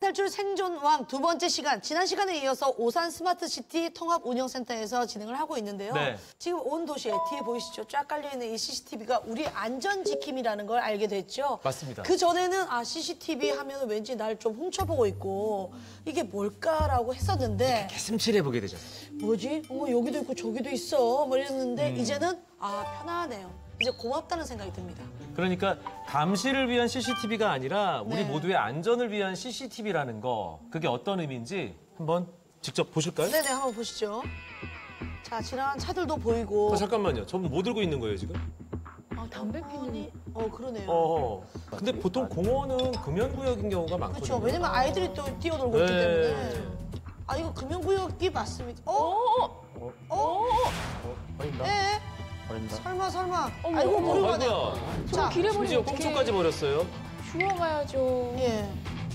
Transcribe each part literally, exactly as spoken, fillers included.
탈출 생존왕 두 번째 시간, 지난 시간에 이어서 오산 스마트시티 통합운영센터에서 진행을 하고 있는데요. 네. 지금 온 도시에 뒤에 보이시죠? 쫙 깔려있는 이 씨씨티비가 우리 안전지킴이라는 걸 알게 됐죠. 맞습니다. 그 전에는 아 씨씨티비 하면 왠지 날 좀 훔쳐보고 있고 이게 뭘까라고 했었는데 개슴츠레 보게 되죠. 뭐지? 어, 여기도 있고 저기도 있어. 뭐 이랬는데 음. 이제는 아 편하네요. 이제 고맙다는 생각이 듭니다. 그러니까 감시를 위한 씨씨티비가 아니라 우리 네. 모두의 안전을 위한 씨씨티비라는 거, 그게 어떤 의미인지 한번 직접 보실까요? 네네, 한번 보시죠. 자, 지나간 차들도 보이고. 어, 잠깐만요. 저분 뭐 들고 있는 거예요, 지금? 아, 담배 피는. 어, 그러네요. 어. 근데 보통 공원은 금연구역인 경우가 많거든요. 그렇죠. 왜냐면 아이들이 또 뛰어놀고 있기 네. 때문에. 아, 이거 금연구역이 맞습니까? 어? 어, 어? 어, 아닌가? 네. 아닌가? 설마, 설마. 어머, 아이고, 어머. 모르고 가네. 아이고야. 자, 길에 심지어 버리면 어떡해. 꽁초까지 버렸어요. 주워가야죠. 예.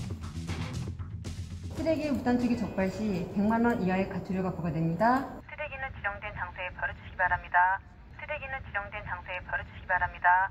쓰레기 무단 투기 적발 시 백만 원 이하의 과태료가 부과됩니다. 쓰레기는 지정된 장소에 버려주시기 바랍니다. 쓰레기는 지정된 장소에 버려주시기 바랍니다.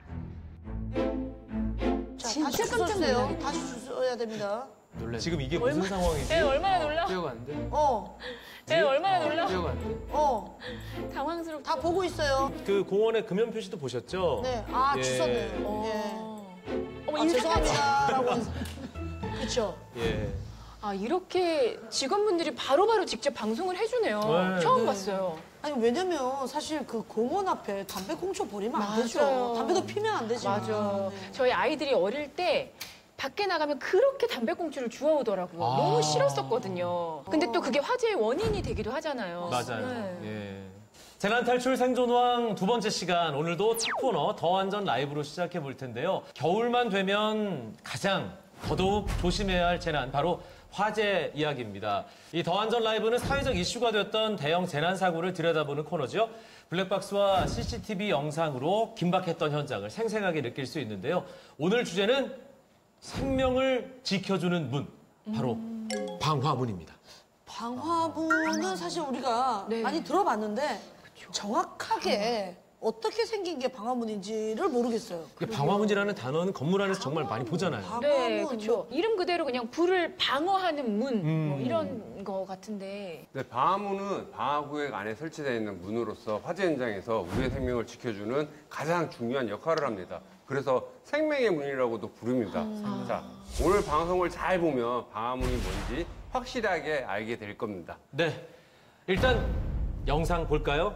자, 진짜 다시 깜짝 주세요. 놀라네. 다시 주셔야 됩니다. 놀래. 지금 이게 무슨 상황이지? 네, 얼마나 놀라? 뛰어가는데? 어, 네, 얼마나 놀라? 뛰어가는데? 어. 당황스럽죠. 다 보고 있어요. 그 공원의 금연 표시도 보셨죠? 네. 아, 예. 주셨네요. 어. 예. 어머, 아, 인사까지. 죄송합니다라고. 그렇죠. 예. 아, 이렇게 직원분들이 바로바로 직접 방송을 해주네요. 네. 처음 네. 봤어요. 아니 왜냐면 사실 그 공원 앞에 담배 꽁초 버리면 안 되죠. 맞아요. 담배도 피면 안 되지만. 맞아. 네. 저희 아이들이 어릴 때 밖에 나가면 그렇게 담배꽁초를 주워오더라고요. 아. 너무 싫었었거든요. 근데 또 그게 화제의 원인이 되기도 하잖아요. 맞아요. 네. 예. 재난 탈출 생존왕 두 번째 시간, 오늘도 첫 코너 더 안전 라이브로 시작해 볼 텐데요. 겨울만 되면 가장 더더욱 조심해야 할 재난, 바로 화재 이야기입니다. 이 더 안전 라이브는 사회적 이슈가 되었던 대형 재난 사고를 들여다보는 코너죠. 블랙박스와 씨씨티비 영상으로 긴박했던 현장을 생생하게 느낄 수 있는데요. 오늘 주제는 생명을 지켜주는 문, 바로 방화문입니다. 방화문은 사실 우리가 네. 많이 들어봤는데 정확하게 어떻게 생긴 게 방화문인지를 모르겠어요. 근데 방화문이라는 단어는 건물 안에서 정말 많이 보잖아요. 방화문. 네, 그렇죠. 이름 그대로 그냥 불을 방어하는 문, 뭐 음. 이런 거 같은데. 네, 방화문은 방화구역 안에 설치되어 있는 문으로서 화재 현장에서 우리의 생명을 지켜주는 가장 중요한 역할을 합니다. 그래서 생명의 문이라고도 부릅니다. 자, 오늘 방송을 잘 보면 방화문이 뭔지 확실하게 알게 될 겁니다. 네, 일단 영상 볼까요?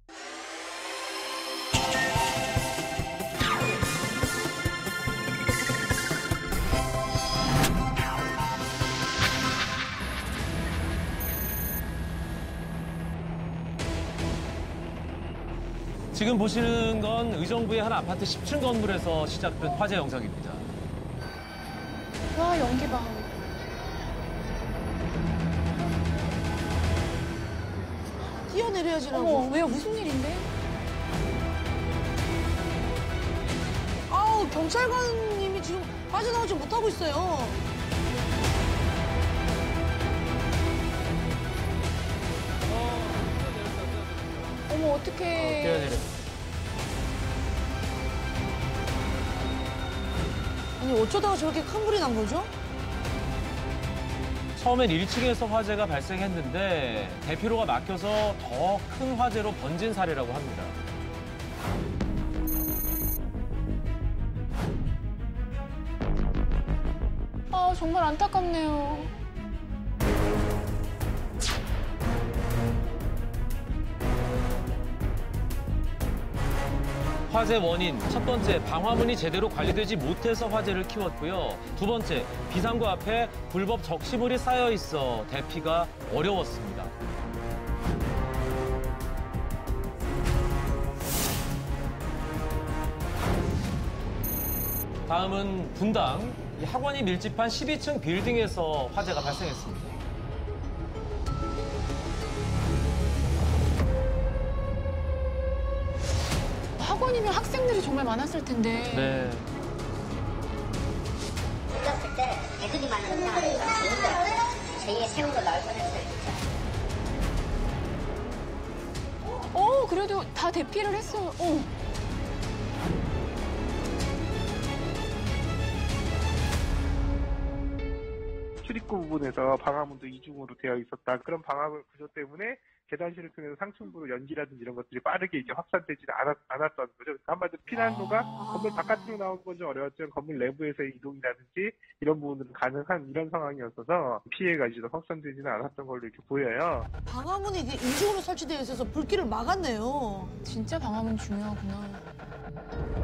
지금 보시는 건 의정부의 한 아파트 십 층 건물에서 시작된 화재 영상입니다. 와, 연기 봐. 뛰어내려야지 어머, 라고. 왜요? 무슨 일인데? 아우, 경찰관님이 지금 빠져나오지 못하고 있어요. 어머, 어떡해. 뛰어내려. 아니 어쩌다가 저렇게 큰 불이 난 거죠? 처음엔 일 층에서 화재가 발생했는데 대피로가 막혀서 더 큰 화재로 번진 사례라고 합니다. 아, 정말 안타깝네요. 화재 원인, 첫 번째, 방화문이 제대로 관리되지 못해서 화재를 키웠고요. 두 번째, 비상구 앞에 불법 적시물이 쌓여 있어 대피가 어려웠습니다. 다음은 분당, 이 학원이 밀집한 십이 층 빌딩에서 화재가 발생했습니다. 학원이면 학생들이 정말 많았을 텐데. 네. 늦었을 때 애들이 많으니까 재밌어요. 제이의 새우도 나올 뻔했어요. 어, 그래도 다 대피를 했어요. 어. 출입 입구 부분에서 방화문도 이중으로 되어 있었다. 그런 방화문 구조 때문에 계단실을 통해서 상층부로 연기라든지 이런 것들이 빠르게 이제 확산되지는 않았, 않았던 거죠. 그러니까 한마디로 피난로가 아. 건물 바깥으로 나오는 건 좀 어려웠지만 건물 내부에서의 이동이라든지 이런 부분들은 가능한 이런 상황이었어서 피해가 이제 확산되지는 않았던 걸로 이렇게 보여요. 방화문이 이게 이중으로 설치되어 있어서 불길을 막았네요. 진짜 방화문 중요하구나.